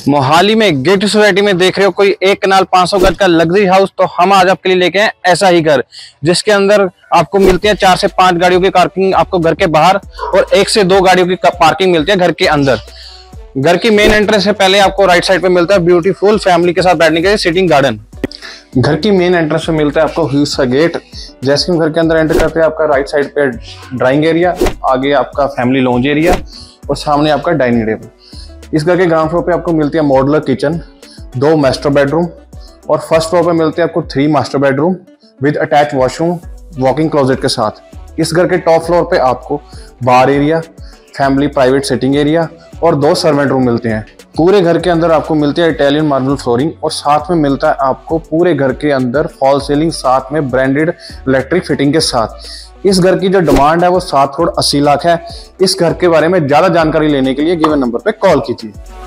मोहाली में gate society में देख रहे हो कोई एक कनाल 500 गज का लग्जरी हाउस, तो हम आज आपके लिए लेके आए ऐसा ही घर, जिसके अंदर आपको मिलती है 4 से 5 गाड़ियों की पार्किंग आपको घर के बाहर और 1 से 2 गाड़ियों की पार्किंग मिलती है घर के अंदर। घर की मेन एंट्रेंस से पहले आपको राइट साइड पे मिलता है ब्यूटीफुल फैमिली के साथ बैठने के लिए सिटिंग गार्डन। घर की मेन एंट्रेंस पे मिलता है आपको ह्यूज सा गेट। जैसे हम घर के अंदर एंटर करते हैं, आपका राइट साइड पे ड्राइंग एरिया, आगे आपका फैमिली लॉन्ज एरिया और सामने आपका डाइनिंग टेबल। इस घर के ग्राउंड फ्लोर पे आपको मिलती है मॉड्यूलर किचन, 2 मास्टर बेडरूम और फर्स्ट फ्लोर पे मिलते हैं आपको 3 master bedroom with attach washroom walking closet के साथ। इस घर के टॉप फ्लोर पे आपको bar area, family private sitting area और 2 सर्वेंट रूम मिलते हैं। पूरे घर के अंदर आपको मिलती है इटालियन मार्बल फ्लोरिंग और साथ में मिलता है आपको पूरे घर के अंदर फॉल सीलिंग, साथ में ब्रांडेड इलेक्ट्रिक फिटिंग के साथ। इस घर की जो डिमांड है वो 7 करोड़ 80 लाख है। इस घर के बारे में ज्यादा जानकारी लेने के लिए गिवन नंबर पे कॉल कीजिए।